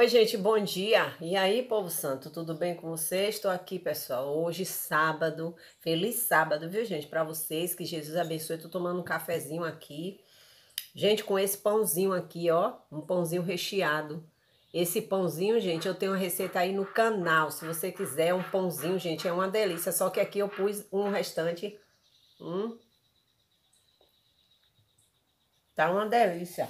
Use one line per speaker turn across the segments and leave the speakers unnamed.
Oi, gente, bom dia. E aí, povo santo, tudo bem com vocês? Estou aqui, pessoal, hoje sábado. Feliz sábado, viu, gente? Para vocês, que Jesus abençoe. Tô tomando um cafezinho aqui. Gente, com esse pãozinho aqui, ó, um pãozinho recheado. Esse pãozinho, gente, eu tenho uma receita aí no canal. Se você quiser um pãozinho, gente, é uma delícia. Só que aqui eu pus um restante. Tá uma delícia.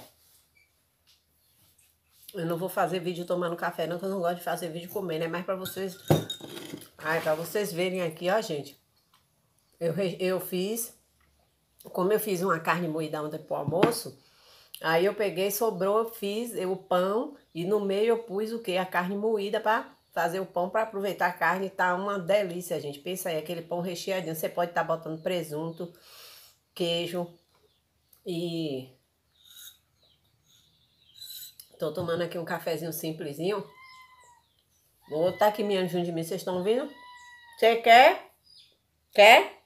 Eu não vou fazer vídeo tomando café, não, que eu não gosto de fazer vídeo comendo. É mais pra vocês. Ai, pra vocês verem aqui, ó, gente. Eu fiz. Como eu fiz uma carne moída ontem pro almoço, aí eu peguei, sobrou, fiz o pão e no meio eu pus o quê? A carne moída pra fazer o pão, pra aproveitar a carne. Tá uma delícia, gente. Pensa aí, aquele pão recheadinho. Você pode estar botando presunto, queijo e... Tô tomando aqui um cafezinho simplesinho. Vou botar aqui minha junto de mim, vocês estão ouvindo? Você quer? Quer?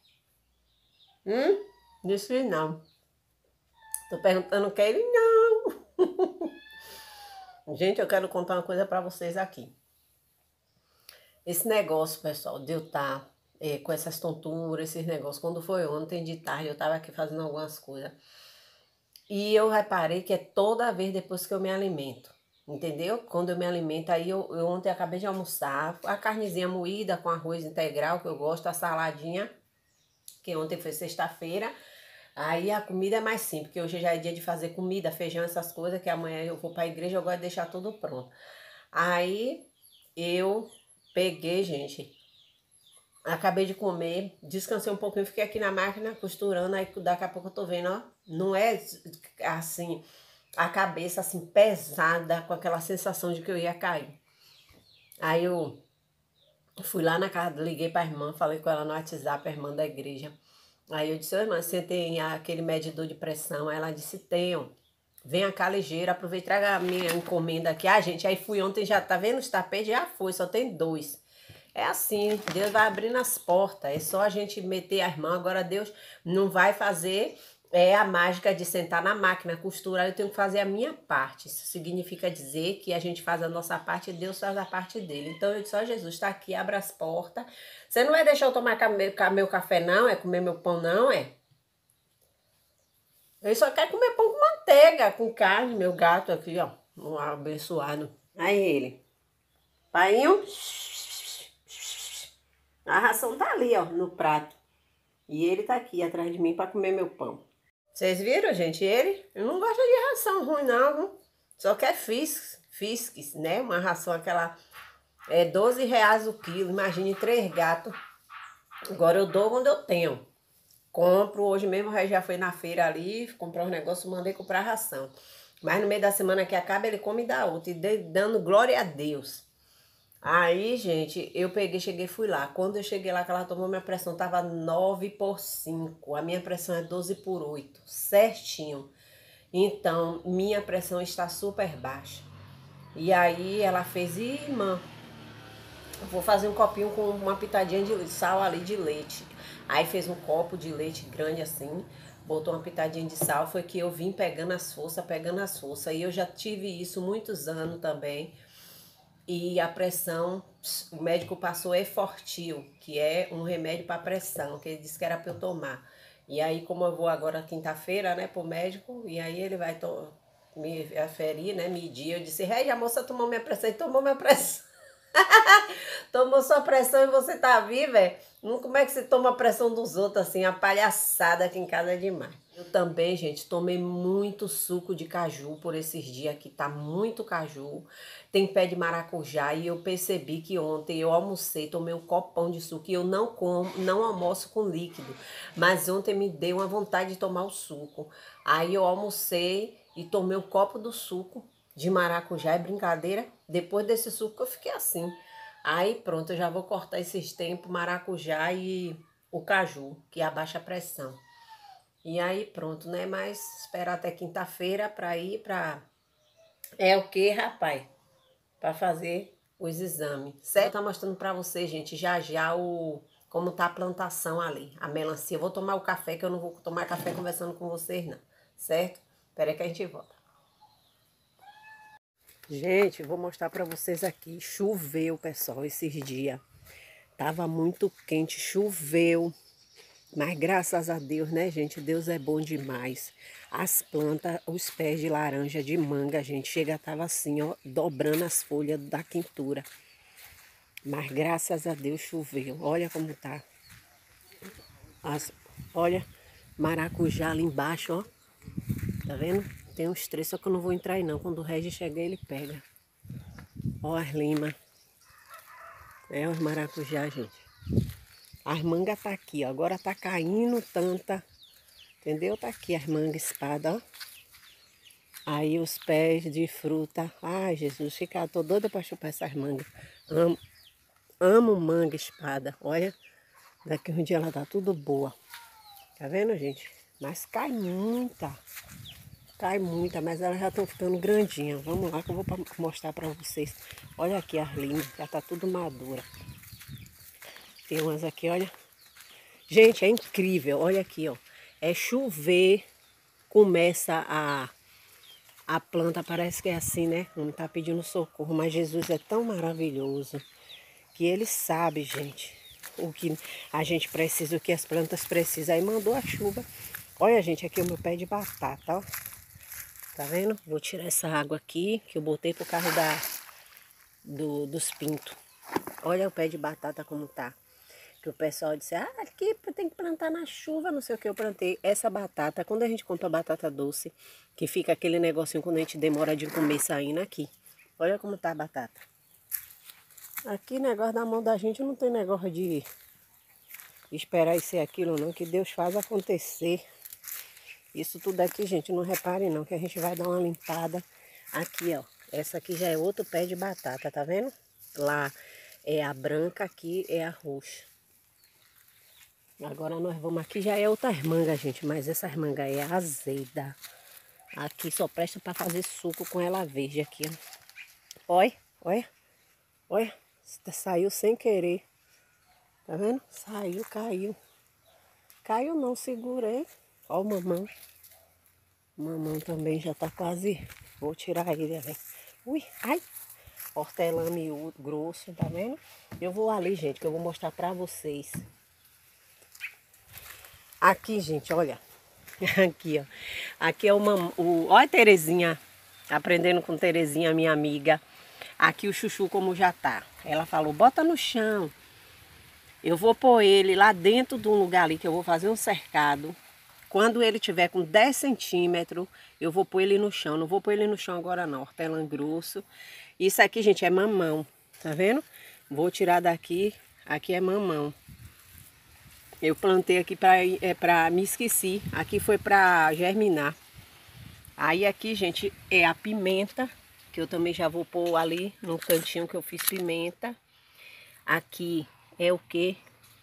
Disse que não. Tô perguntando, quer ele? Não. Gente, eu quero contar uma coisa pra vocês aqui. Esse negócio, pessoal, de eu estar com essas tonturas, esses negócios. Quando foi ontem de tarde, eu tava aqui fazendo algumas coisas. E eu reparei que é toda vez depois que eu me alimento. Entendeu? Quando eu me alimento, aí eu ontem acabei de almoçar. A carnezinha moída com arroz integral, que eu gosto, a saladinha, que ontem foi sexta-feira. Aí a comida é mais simples, porque hoje já é dia de fazer comida, feijão, essas coisas, que amanhã eu vou pra igreja, eu gosto de deixar tudo pronto. Aí eu peguei, gente, acabei de comer, descansei um pouquinho, fiquei aqui na máquina costurando, aí daqui a pouco eu tô vendo, ó, não é assim, a cabeça assim pesada, com aquela sensação de que eu ia cair. Aí eu fui lá na casa, liguei pra irmã, falei com ela no WhatsApp, a irmã da igreja. Aí eu disse, ô irmã, você tem aquele medidor de pressão? Aí ela disse, tenho. Vem cá ligeiro, aproveita e traga a minha encomenda aqui. Ah, gente, aí fui ontem, já tá vendo os tapetes? Já foi, só tem 2. É assim, Deus vai abrindo as portas. É só a gente meter as mãos. Agora Deus não vai fazer a mágica de sentar na máquina, costurar. Eu tenho que fazer a minha parte. Isso significa dizer que a gente faz a nossa parte e Deus faz a parte dele. Então eu disse, ó Jesus, tá aqui, abra as portas. Você não vai deixar eu tomar meu café não? É comer meu pão não, é? Eu só quero comer pão com manteiga, com carne, meu gato aqui, ó. Um abençoado. Aí ele. Painho. A ração tá ali, ó, no prato. E ele tá aqui atrás de mim pra comer meu pão. Vocês viram, gente? Ele não gosta de ração ruim, não, viu? Só quer fisques, né? Uma ração aquela... É 12 reais o quilo. Imagine 3 gatos. Agora eu dou quando eu tenho. Compro, hoje mesmo o Rei já foi na feira ali, comprou um negócio, mandei comprar ração. Mas no meio da semana que acaba, ele come e dá outra, e dando glória a Deus. Aí, gente, eu peguei, cheguei, fui lá. Quando eu cheguei lá, que ela tomou minha pressão, tava 9/5. A minha pressão é 12/8, certinho. Então, minha pressão está super baixa. E aí, ela fez, irmã, vou fazer um copinho com uma pitadinha de sal ali de leite. Aí fez um copo de leite grande assim, botou uma pitadinha de sal. Foi que eu vim pegando as forças, pegando as forças. E eu já tive isso muitos anos também. E a pressão, o médico passou Efortil, que é um remédio para pressão, que ele disse que era para eu tomar. E aí, como eu vou agora quinta-feira, né, pro médico, e aí ele vai me aferir, né, medir. Eu disse, Regi, a moça tomou minha pressão, e tomou minha pressão. Tomou sua pressão e você tá viva, é? Como é que você toma a pressão dos outros assim? A palhaçada aqui em casa é demais. Eu também, gente, tomei muito suco de caju por esses dias aqui, tá muito caju. Tem pé de maracujá e eu percebi que ontem eu almocei, tomei um copão de suco e eu não como, não almoço com líquido. Mas ontem me deu uma vontade de tomar o suco. Aí eu almocei e tomei um copo do suco de maracujá, é brincadeira. Depois desse suco eu fiquei assim. Aí pronto, eu já vou cortar esses tempos, maracujá e o caju, que abaixa a pressão. E aí pronto, né? Mas esperar até quinta-feira pra ir pra... É o que, rapaz? Pra fazer os exames. Certo? Eu tô mostrando pra vocês, gente, já já como tá a plantação ali, a melancia. Eu vou tomar o café, que eu não vou tomar café conversando com vocês, não. Certo? Espera aí que a gente volta. Gente, vou mostrar para vocês aqui. Choveu, pessoal, esses dias. Tava muito quente, choveu. Mas graças a Deus, né, gente? Deus é bom demais. As plantas, os pés de laranja, de manga, gente, chega, tava assim, ó, dobrando as folhas da quintura. Mas graças a Deus choveu. Olha como tá. Olha, maracujá ali embaixo, ó. Tá vendo? Tem uns três, só que eu não vou entrar aí não. Quando o Regis chegar, ele pega. Ó as limas. É os maracujá, gente. As mangas tá aqui, ó. Agora tá caindo tanta. Entendeu? Tá aqui as mangas espada, ó. Aí os pés de fruta. Ai, Jesus, tô doida pra chupar essas mangas. Amo, amo manga espada. Olha, daqui um dia ela tá tudo boa. Tá vendo, gente? Mas cai muita. Cai muita, mas elas já estão ficando grandinhas. Vamos lá que eu vou mostrar pra vocês. Olha aqui as limas, já tá tudo madura. Tem umas aqui, olha. Gente, é incrível. Olha aqui, ó. É chover, começa a planta, parece que é assim, né? Não tá pedindo socorro, mas Jesus é tão maravilhoso que ele sabe, gente, o que a gente precisa, o que as plantas precisam. Aí mandou a chuva. Olha, gente, aqui é o meu pé de batata, ó. Tá vendo? Vou tirar essa água aqui que eu botei pro carro dos pintos. Olha o pé de batata como tá. Que o pessoal disse, ah, aqui tem que plantar na chuva, não sei o que. Eu plantei essa batata. Quando a gente compra batata doce, que fica aquele negocinho quando a gente demora de comer saindo aqui. Olha como tá a batata. Aqui, negócio da mão da gente, não tem negócio de esperar isso e aquilo não, que Deus faz acontecer. Isso tudo aqui, gente, não repare não, que a gente vai dar uma limpada. Aqui, ó, essa aqui já é outro pé de batata, tá vendo? Lá é a branca, aqui é a roxa. Agora nós vamos aqui, já é outras mangas, gente, mas essas mangas é azeda. Aqui só presta para fazer suco com ela verde aqui, ó. Olha, olha, olha, saiu sem querer. Tá vendo? Saiu, caiu. Caiu não, segurei. Ó o mamão. O mamão também já tá quase... Vou tirar ele, velho. Ui, ai. Hortelã miúdo, grosso, tá vendo? Eu vou ali, gente, que eu vou mostrar pra vocês. Aqui, gente, olha. Aqui, ó. Aqui é olha a Terezinha. Aprendendo com Terezinha, minha amiga. Aqui o chuchu como já tá. Ela falou, bota no chão. Eu vou pôr ele lá dentro de um lugar ali que eu vou fazer um cercado. Quando ele tiver com 10 centímetros, eu vou pôr ele no chão. Não vou pôr ele no chão agora não, hortelã grosso. Isso aqui, gente, é mamão. Tá vendo? Vou tirar daqui. Aqui é mamão. Eu plantei aqui me esqueci. Aqui foi para germinar. Aí aqui, gente, é a pimenta, que eu também já vou pôr ali no cantinho que eu fiz pimenta. Aqui é o que?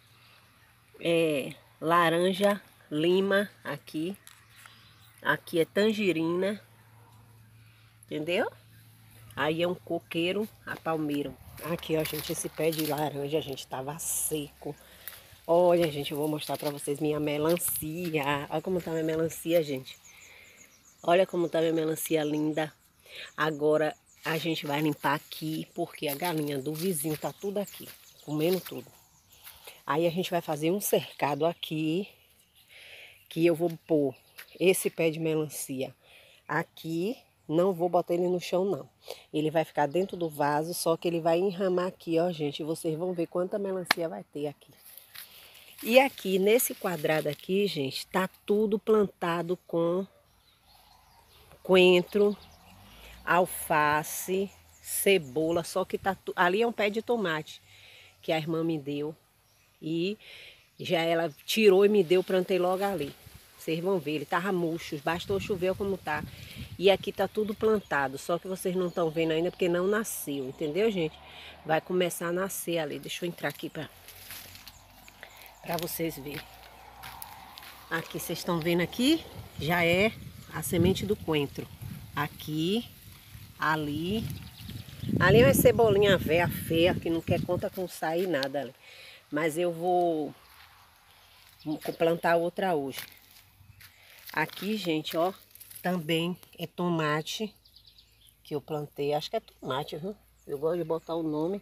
É laranja, lima aqui. Aqui é tangerina. Entendeu? Aí é um coqueiro, a palmeira. Aqui, ó, gente, esse pé de laranja, gente, tava seco. Olha, gente, eu vou mostrar pra vocês minha melancia. Olha como tá minha melancia, gente. Olha como tá minha melancia linda. Agora a gente vai limpar aqui, porque a galinha do vizinho tá tudo aqui, comendo tudo. Aí a gente vai fazer um cercado aqui, que eu vou pôr esse pé de melancia aqui. Não vou botar ele no chão, não. Ele vai ficar dentro do vaso, só que ele vai enramar aqui, ó, gente. Vocês vão ver quanta melancia vai ter aqui. E aqui, nesse quadrado aqui, gente, tá tudo plantado com coentro, alface, cebola, só que tá ali é um pé de tomate que a irmã me deu. E já ela tirou e me deu, plantei logo ali. Vocês vão ver, ele tava murcho, bastou chover como tá. E aqui tá tudo plantado, só que vocês não estão vendo ainda porque não nasceu, entendeu, gente? Vai começar a nascer ali. Deixa eu entrar aqui para vocês verem. Aqui, vocês estão vendo aqui, já é a semente do coentro. Aqui, ali. Ali é uma cebolinha velha, feia, que não quer conta com sair nada ali. Mas eu vou plantar outra hoje. Aqui, gente, ó, também é tomate que eu plantei. Acho que é tomate, viu? Eu gosto de botar o nome.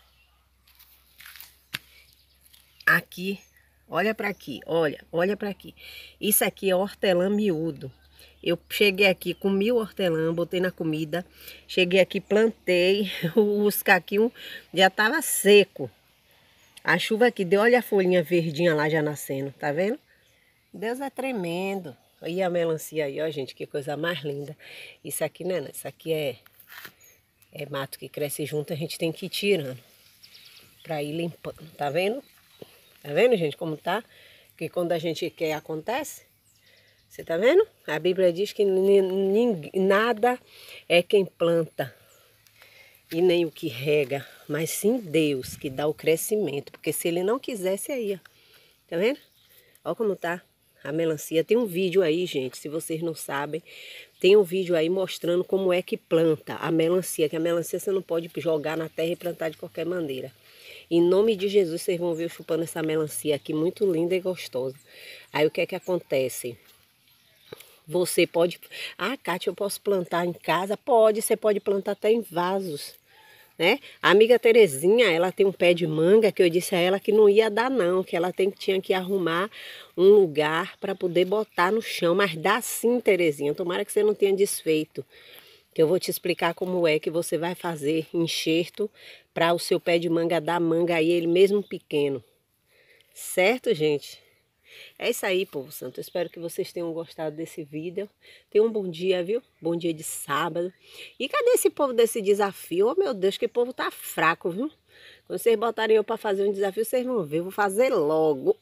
Aqui, olha para aqui, olha para aqui. Isso aqui é hortelã miúdo. Eu cheguei aqui, comi o hortelã, botei na comida. Cheguei aqui, plantei, os caquinhos já tava seco. A chuva aqui deu, olha a folhinha verdinha lá já nascendo, tá vendo? Deus é tremendo. E a melancia aí, ó, gente, que coisa mais linda. Isso aqui, né? Isso aqui é mato que cresce junto, a gente tem que ir tirando pra ir limpando, tá vendo? Tá vendo, gente, como tá? Porque quando a gente quer, acontece. Você tá vendo? A Bíblia diz que nada é quem planta e nem o que rega, mas sim Deus que dá o crescimento. Porque se ele não quisesse aí, ó. Tá vendo? Olha como tá a melancia. Tem um vídeo aí, gente, se vocês não sabem. Tem um vídeo aí mostrando como é que planta a melancia. Que a melancia você não pode jogar na terra e plantar de qualquer maneira. Em nome de Jesus, vocês vão ver eu chupando essa melancia aqui, muito linda e gostosa. Aí o que é que acontece? Você pode... Ah, Kátia, eu posso plantar em casa? Pode, você pode plantar até em vasos, né? A amiga Terezinha, ela tem um pé de manga que eu disse a ela que não ia dar não, que ela tinha que arrumar um lugar para poder botar no chão. Mas dá sim, Terezinha, tomara que você não tenha desfeito. Que eu vou te explicar como é que você vai fazer enxerto para o seu pé de manga dar manga aí, ele mesmo pequeno. Certo, gente? É isso aí, povo santo. Eu espero que vocês tenham gostado desse vídeo. Tenham um bom dia, viu? Bom dia de sábado. E cadê esse povo desse desafio? Oh, meu Deus, que povo tá fraco, viu? Quando vocês botarem eu para fazer um desafio, vocês vão ver. Eu vou fazer logo.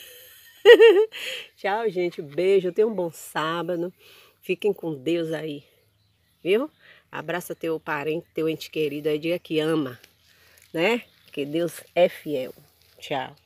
Tchau, gente. Beijo. Tenham um bom sábado. Fiquem com Deus aí. Viu? Abraça teu parente, teu ente querido aí, diga que ama, né? Que Deus é fiel. Tchau.